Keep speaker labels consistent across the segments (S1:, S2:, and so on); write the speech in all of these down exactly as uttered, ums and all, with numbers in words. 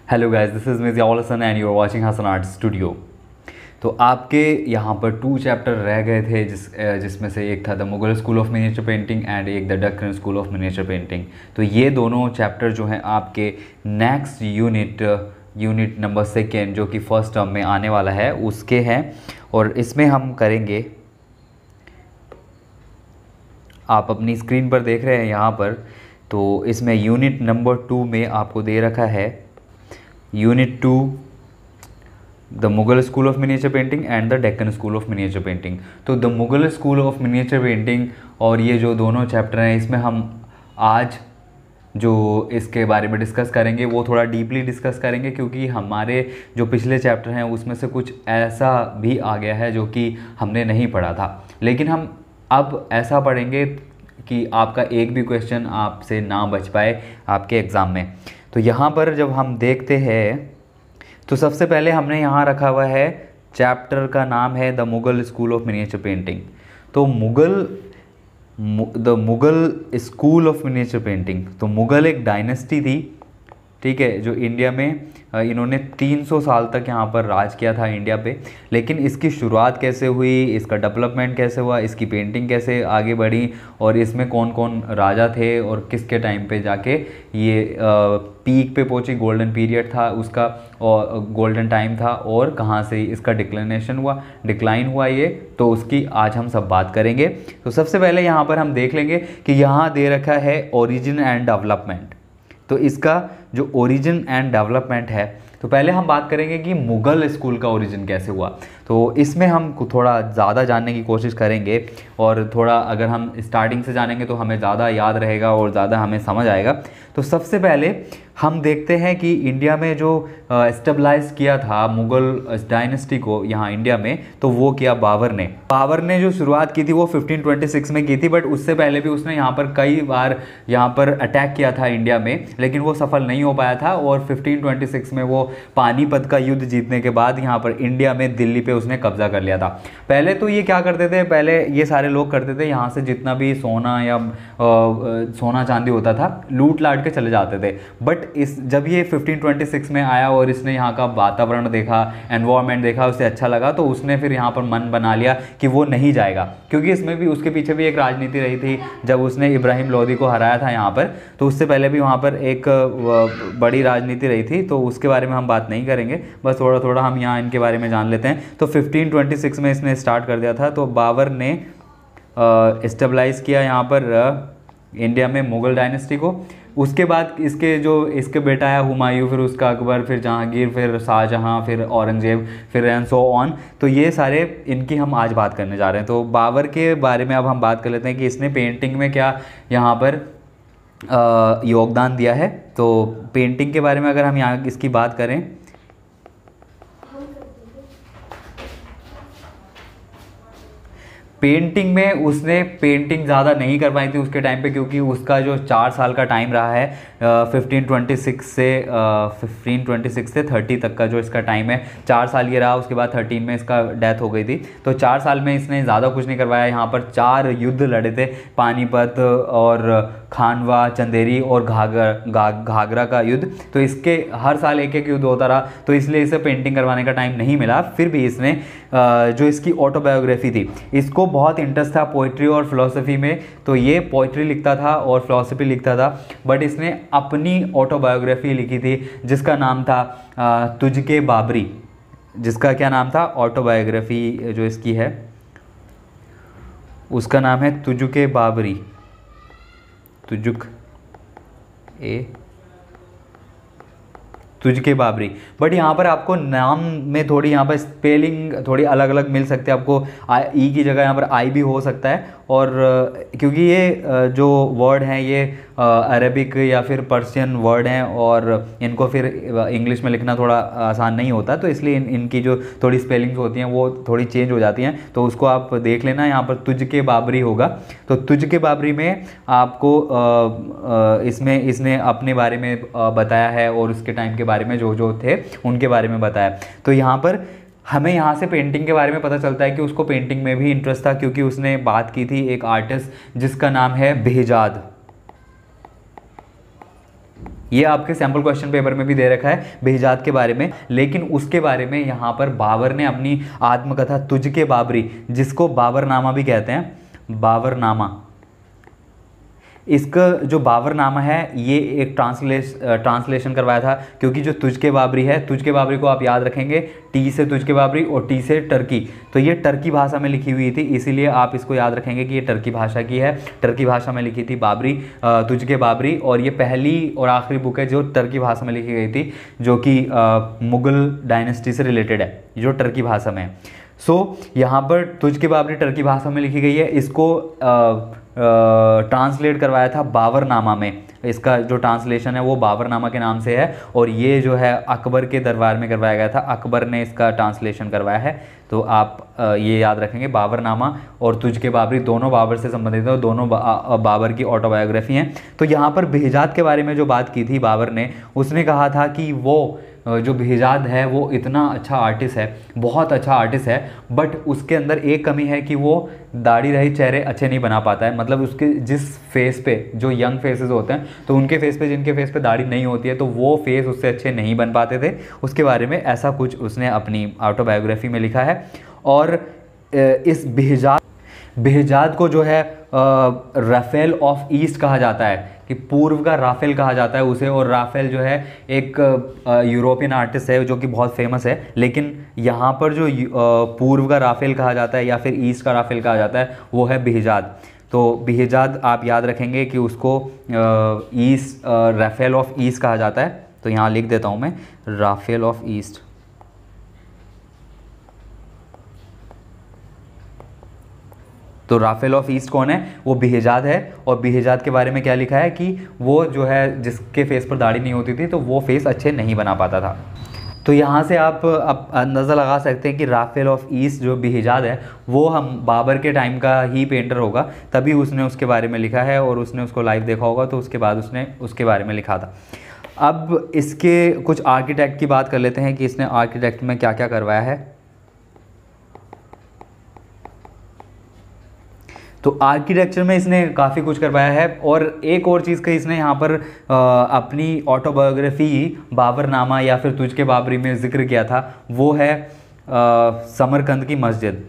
S1: Hello guys, this is miss याउल Hasan and you are watching Hasan art studio. तो आपके यहाँ पर टू चैप्टर रह गए थे, जिस अ, जिसमें से एक था the Mughal school of miniature painting and एक the Deccan school of miniature painting. तो ये दोनों चैप्टर जो हैं आपके next unit unit number second जो कि फर्स्ट टर्म में आने वाला है उसके हैं। और इसमें हम करेंगे, आप अपनी स्क्रीन पर देख रहे हैं यहाँ पर, तो इसमें यूनिट नंबर टू में आपको दे रखा है unit two the Mughal school of miniature painting and the Deccan school of miniature painting. तो the Mughal school of miniature painting और ये जो दोनों चैप्टर हैं, इसमें हम आज जो इसके बारे में डिस्कस करेंगे वो थोड़ा डीपली डिस्कस करेंगे, क्योंकि हमारे जो पिछले चैप्टर हैं उसमें से कुछ ऐसा भी आ गया है जो कि हमने नहीं पढ़ा था। लेकिन हम अब ऐसा पढ़ेंगे कि आपका एक भी क्वेश्चन आपसे ना बच पाए आपके एग्ज़ाम में। तो यहाँ पर जब हम देखते हैं तो सबसे पहले हमने यहाँ रखा हुआ है, चैप्टर का नाम है the Mughal school of miniature painting. तो Mughal the Mughal school of miniature painting, तो मुगल एक डायनेस्टी थी, ठीक है, जो इंडिया में इन्होंने तीन सौ साल तक यहाँ पर राज किया था इंडिया पे। लेकिन इसकी शुरुआत कैसे हुई, इसका डेवलपमेंट कैसे हुआ, इसकी पेंटिंग कैसे आगे बढ़ी और इसमें कौन कौन राजा थे और किसके टाइम पे जाके ये पीक पे पहुंची, गोल्डन पीरियड था उसका और गोल्डन टाइम था, और कहाँ से इसका डिक्लिनेशन हुआ, डिक्लाइन हुआ ये, तो उसकी आज हम सब बात करेंगे। तो सबसे पहले यहाँ पर हम देख लेंगे कि यहाँ दे रखा है ओरिजिन एंड डेवलपमेंट। तो इसका जो ओरिजिन एंड डेवलपमेंट है, तो पहले हम बात करेंगे कि मुगल स्कूल का ओरिजिन कैसे हुआ। तो इसमें हम थोड़ा ज़्यादा जानने की कोशिश करेंगे, और थोड़ा अगर हम स्टार्टिंग से जानेंगे तो हमें ज़्यादा याद रहेगा और ज़्यादा हमें समझ आएगा। तो सबसे पहले हम देखते हैं कि इंडिया में जो स्टेबलाइज किया था मुगल डायनेस्टी को यहाँ इंडिया में, तो वो किया बाबर ने। बाबर ने जो शुरुआत की थी वो फिफ्टीन ट्वेंटी सिक्स में की थी, बट उससे पहले भी उसने यहाँ पर कई बार यहाँ पर अटैक किया था इंडिया में, लेकिन वो सफल नहीं हो पाया था। और फिफ्टीन ट्वेंटी सिक्स में वो पानीपत का युद्ध जीतने के बाद यहाँ पर इंडिया में दिल्ली पे उसने कब्जा कर लिया था। पहले तो ये क्या करते थे, पहले ये सारे लोग करते थे यहाँ से जितना भी सोना या आ, सोना चांदी होता था लूट लाट के चले जाते थे। बट इस जब ये फिफ्टीन ट्वेंटी सिक्स में आया और इसने यहाँ का वातावरण देखा, एनवायरनमेंट देखा, उसे अच्छा लगा, तो उसने फिर यहाँ पर मन बना लिया कि वो नहीं जाएगा, क्योंकि इसमें भी उसके पीछे भी एक राजनीति रही थी। जब उसने इब्राहिम लोदी को हराया था यहाँ पर, तो उससे पहले भी वहाँ पर एक बड़ी राजनीति रही थी, तो उसके बारे में हम बात नहीं करेंगे, बस थोड़ा थोड़ा हम यहाँ इनके बारे में जान लेते हैं। तो फिफ्टीन ट्वेंटी सिक्स में इसने स्टार्ट कर दिया था। तो बाबर ने स्टेबलाइज किया यहाँ पर इंडिया में मुगल डायनेस्टी को। उसके बाद इसके जो इसके बेटा है हुमायूं, फिर उसका अकबर, फिर जहांगीर, फिर शाहजहां, फिर औरंगजेब, फिर एंड सो ऑन। तो ये सारे इनकी हम आज बात करने जा रहे हैं। तो बाबर के बारे में अब हम बात कर लेते हैं कि इसने पेंटिंग में क्या यहाँ पर योगदान दिया है। तो पेंटिंग के बारे में अगर हम यहाँ इसकी बात करें, पेंटिंग में उसने पेंटिंग ज़्यादा नहीं कर पाई थी उसके टाइम पे, क्योंकि उसका जो चार साल का टाइम रहा है फिफ्टीन ट्वेंटी सिक्स से फिफ्टीन ट्वेंटी सिक्स से थर्टी तक का जो इसका टाइम है, चार साल ये रहा। उसके बाद थर्टीन में इसका डेथ हो गई थी। तो चार साल में इसने ज़्यादा कुछ नहीं करवाया। यहाँ पर चार युद्ध लड़े थे, पानीपत और खानवा, चंदेरी और घाघर घा, घाघरा का युद्ध। तो इसके हर साल एक एक युद्ध होता रहा, तो इसलिए इसे पेंटिंग करवाने का टाइम नहीं मिला। फिर भी इसने जो इसकी ऑटोबायोग्राफी थी, इसको बहुत इंटरेस्ट था पोइट्री और फिलॉसफी में, तो ये पोइट्री लिखता था और फिलॉसफी लिखता था। बट इसने अपनी ऑटोबायोग्राफी लिखी थी जिसका नाम था तुझके बाबरी। जिसका क्या नाम था, ऑटोबायोग्राफी जो इसकी है उसका नाम है तुझके बाबरी, तुजुक ए तुझके बाबरी। बट यहाँ पर आपको नाम में थोड़ी यहाँ पर स्पेलिंग थोड़ी अलग अलग मिल सकती है आपको। ई की जगह यहाँ पर आई भी हो सकता है, और क्योंकि ये जो वर्ड हैं ये अरेबिक या फिर पर्शियन वर्ड हैं, और इनको फिर इंग्लिश में लिखना थोड़ा आसान नहीं होता, तो इसलिए इन, इनकी जो थोड़ी स्पेलिंग्स होती हैं वो थोड़ी चेंज हो जाती हैं। तो उसको आप देख लेना, यहाँ पर तुझके बाबरी होगा। तो तुझके बाबरी में आपको इसमें इसने अपने बारे में बताया है और उसके टाइम के बारे में जो जो थे उनके बारे में बताया। तो यहाँ पर हमें यहाँ से पेंटिंग के बारे में पता चलता है कि उसको पेंटिंग में भी इंटरेस्ट था, क्योंकि उसने बात की थी एक आर्टिस्ट जिसका नाम है बेहजाद। ये आपके सैम्पल क्वेश्चन पेपर में भी दे रखा है बेहजाद के बारे में, लेकिन उसके बारे में यहाँ पर बाबर ने अपनी आत्मकथा तुझके बाबरी, जिसको बाबरनामा भी कहते हैं, बाबरनामा, इसका जो बाबरनामा है ये एक ट्रांसलेश ट्रांसलेशन करवाया था, क्योंकि जो तुझके बाबरी है, तुझके बाबरी को आप याद रखेंगे टी से तुझके बाबरी और टी से टर्की, तो ये टर्की भाषा में लिखी हुई थी, इसीलिए आप इसको याद रखेंगे कि ये टर्की भाषा की है, टर्की भाषा में लिखी थी बाबरी, तुझके बाबरी, और ये पहली और आखिरी बुक है जो टर्की भाषा में लिखी गई थी, जो कि मुगल डायनेस्टी से रिलेटेड है, जो टर्की भाषा में है। सो so, यहाँ पर तुझके बाबरी टर्की भाषा में लिखी गई है, इसको ट्रांसलेट करवाया था बाबरनामा में, इसका जो ट्रांसलेशन है वो बाबरनामा के नाम से है, और ये जो है अकबर के दरबार में करवाया गया था, अकबर ने इसका ट्रांसलेशन करवाया है। तो आप ये याद रखेंगे बाबरनामा और तुझके बाबरी दोनों बाबर से संबंधित है, दोनों बा, बाबर की ऑटोबायोग्राफी हैं। तो यहाँ पर बेहजाद के बारे में जो बात की थी बाबर ने, उसने कहा था कि वो जो बेहजाद है वो इतना अच्छा आर्टिस्ट है, बहुत अच्छा आर्टिस्ट है, बट उसके अंदर एक कमी है कि वो दाढ़ी रहित चेहरे अच्छे नहीं बना पाता है। मतलब उसके जिस फेस पे, जो यंग फेसेस होते हैं, तो उनके फेस पे, जिनके फेस पे दाढ़ी नहीं होती है, तो वो फेस उससे अच्छे नहीं बन पाते थे। उसके बारे में ऐसा कुछ उसने अपनी ऑटोबायोग्राफी में लिखा है। और इस बेहजाद बेहजाद को जो है राफेल ऑफ ईस्ट कहा जाता है, कि पूर्व का राफेल कहा जाता है उसे, और राफेल जो है एक यूरोपियन आर्टिस्ट है जो कि बहुत फेमस है, लेकिन यहाँ पर जो पूर्व का राफेल कहा जाता है या फिर ईस्ट का राफेल कहा जाता है वो है बेहजाद। तो बेहजाद आप याद रखेंगे कि उसको ईस्ट राफेल ऑफ ईस्ट कहा जाता है। तो यहाँ लिख देता हूँ मैं, राफेल ऑफ ईस्ट। तो राफेल ऑफ ईस्ट कौन है? वो बेहजाद है। और बेहजाद के बारे में क्या लिखा है कि वो जो है जिसके फेस पर दाढ़ी नहीं होती थी, तो वो फेस अच्छे नहीं बना पाता था। तो यहाँ से आप अब अंदाज़ा लगा सकते हैं कि राफेल ऑफ ईस्ट जो बेहजाद है वो हम बाबर के टाइम का ही पेंटर होगा, तभी उसने उसके बारे में लिखा है, और उसने उसको लाइव देखा होगा, तो उसके बाद उसने उसके बारे में लिखा था। अब इसके कुछ आर्किटेक्ट की बात कर लेते हैं कि इसने आर्किटेक्ट में क्या क्या करवाया है। तो आर्किटेक्चर में इसने काफ़ी कुछ करवाया है। और एक और चीज़ का इसने यहाँ पर आ, अपनी ऑटोबायोग्राफी बाबरनामा या फिर तुझके बाबरी में जिक्र किया था, वो है आ, समरकंद की मस्जिद।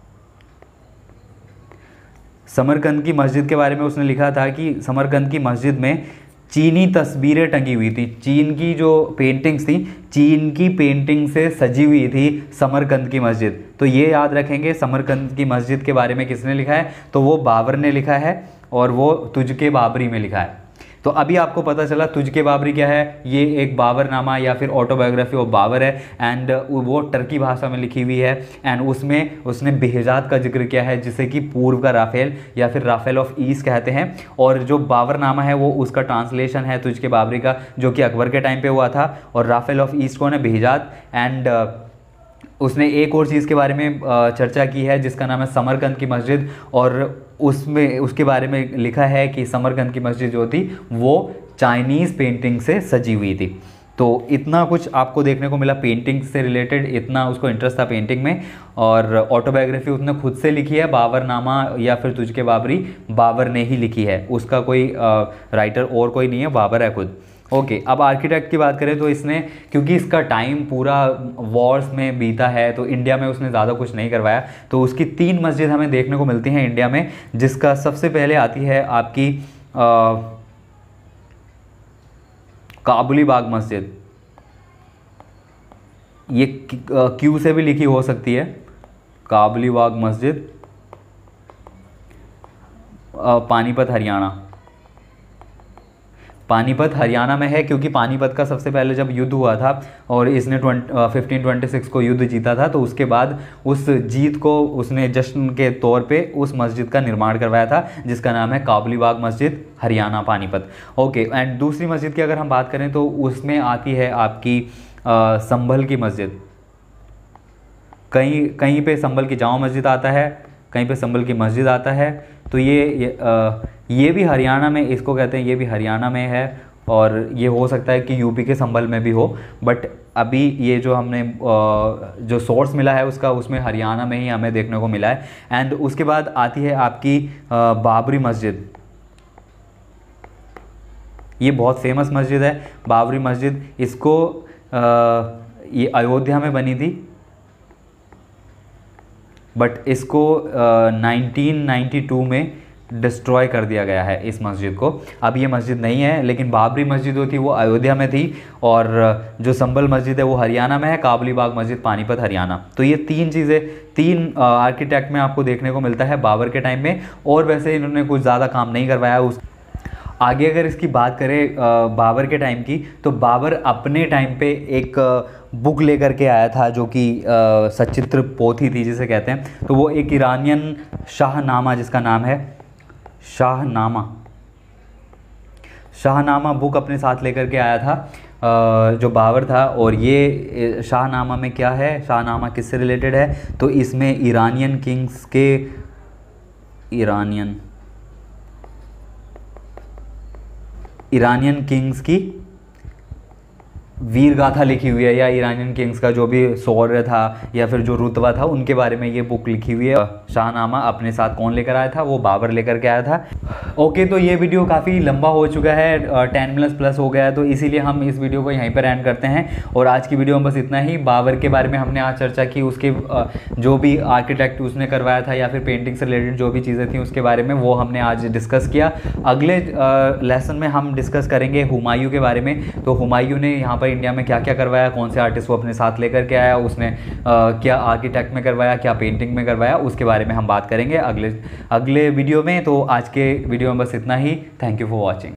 S1: समरकंद की मस्जिद के बारे में उसने लिखा था कि समरकंद की मस्जिद में चीनी तस्वीरें टंगी हुई थी, चीन की जो पेंटिंग्स थी, चीन की पेंटिंग से सजी हुई थी समरकंद की मस्जिद। तो ये याद रखेंगे समरकंद की मस्जिद के बारे में किसने लिखा है, तो वो बाबर ने लिखा है, और वो तुझके बाबरी में लिखा है। तो अभी आपको पता चला तुझके बाबरी क्या है, ये एक बाबरनामा या फिर ऑटोबायोग्राफी ऑफ बाबर है, एंड वो टर्की भाषा में लिखी हुई है, एंड उसमें उसने बेहजाद का जिक्र किया है, जिसे कि पूर्व का राफेल या फिर राफेल ऑफ ईस्ट कहते हैं। और जो बाबरनामा है वो उसका ट्रांसलेशन है तुझके बाबरी का, जो कि अकबर के टाइम पे हुआ था। और राफेल ऑफ ईस्ट कौन है? बेहजाद। एंड उसने एक और चीज़ के बारे में चर्चा की है जिसका नाम है समरकंद की मस्जिद, और उसमें उसके बारे में लिखा है कि समरकंद की मस्जिद जो थी वो चाइनीज़ पेंटिंग से सजी हुई थी। तो इतना कुछ आपको देखने को मिला पेंटिंग से रिलेटेड, इतना उसको इंटरेस्ट था पेंटिंग में। और ऑटोबायोग्राफी उसने खुद से लिखी है, बाबरनामा या फिर तुझके बाबरी बाबर ने ही लिखी है, उसका कोई राइटर और कोई नहीं है, बाबर है खुद। ओके okay, अब आर्किटेक्ट की बात करें तो इसने, क्योंकि इसका टाइम पूरा वॉर्स में बीता है, तो इंडिया में उसने ज़्यादा कुछ नहीं करवाया। तो उसकी तीन मस्जिद हमें देखने को मिलती हैं इंडिया में, जिसका सबसे पहले आती है आपकी आ, काबुली बाग मस्जिद। ये क्यू से भी लिखी हो सकती है, काबुली बाग मस्जिद, पानीपत हरियाणा। पानीपत हरियाणा में है, क्योंकि पानीपत का सबसे पहले जब युद्ध हुआ था और इसने फिफ्टीन ट्वेंटी सिक्स को युद्ध जीता था, तो उसके बाद उस जीत को उसने जश्न के तौर पे उस मस्जिद का निर्माण करवाया था, जिसका नाम है काबुली बाग मस्जिद, हरियाणा, पानीपत। ओके, एंड दूसरी मस्जिद की अगर हम बात करें तो उसमें आती है आपकी संभल की मस्जिद। कहीं कहीं पे संभल की जामा मस्जिद आता है, कहीं पे संभल की मस्जिद आता है। तो ये ये, आ, ये भी हरियाणा में इसको कहते हैं, ये भी हरियाणा में है, और ये हो सकता है कि यूपी के संभल में भी हो, बट अभी ये जो हमने जो सोर्स मिला है उसका, उसमें हरियाणा में ही हमें देखने को मिला है। एंड उसके बाद आती है आपकी बाबरी मस्जिद। ये बहुत फेमस मस्जिद है बाबरी मस्जिद। इसको आ, ये अयोध्या में बनी थी, बट इसको नाइनटीन नाइंटी टू में डिस्ट्रॉय कर दिया गया है इस मस्जिद को। अब ये मस्जिद नहीं है, लेकिन बाबरी मस्जिद जो थी वो अयोध्या में थी, और जो संभल मस्जिद है वो हरियाणा में है, काबली बाग मस्जिद पानीपत हरियाणा। तो ये तीन चीज़ें तीन आर्किटेक्ट में आपको देखने को मिलता है बाबर के टाइम में, और वैसे इन्होंने कुछ ज़्यादा काम नहीं करवाया उस आगे। अगर इसकी बात करें बाबर के टाइम की, तो बाबर अपने टाइम पे एक बुक लेकर के आया था जो कि सचित्र पोथी थी जिसे कहते हैं। तो वो एक ईरानियन शाहनामा, जिसका नाम है शाहनामा, शाहनामा बुक अपने साथ लेकर के आया था जो बाबर था। और ये शाहनामा में क्या है, शाहनामा किससे रिलेटेड है, तो इसमें ईरानियन किंग्स के ईरानियन ईरानियन किंग्स की वीर गाथा लिखी हुई है, या ईरानियन किंग्स का जो भी शौर्य था या फिर जो रुतबा था उनके बारे में ये बुक लिखी हुई है। शाहनामा अपने साथ कौन लेकर आया था, वो बाबर लेकर के आया था। ओके, तो ये वीडियो काफ़ी लंबा हो चुका है, टेन प्लस प्लस हो गया है, तो इसीलिए हम इस वीडियो को यहीं पर एंड करते हैं। और आज की वीडियो में बस इतना ही। बाबर के बारे में हमने आज चर्चा की, उसके जो भी आर्किटेक्ट उसने करवाया था या फिर पेंटिंग से रिलेटेड जो भी चीज़ें थी उसके बारे में, वो हमने आज डिस्कस किया। अगले लेसन में हम डिस्कस करेंगे हुमायूं के बारे में। तो हुमायूं ने यहाँ पर इंडिया में क्या क्या करवाया, कौन से आर्टिस्ट को अपने साथ लेकर के आया, उसने आ, क्या आर्किटेक्ट में करवाया, क्या पेंटिंग में करवाया, उसके बारे में हम बात करेंगे अगले अगले वीडियो में। तो आज के वीडियो में बस इतना ही। Thank you for watching.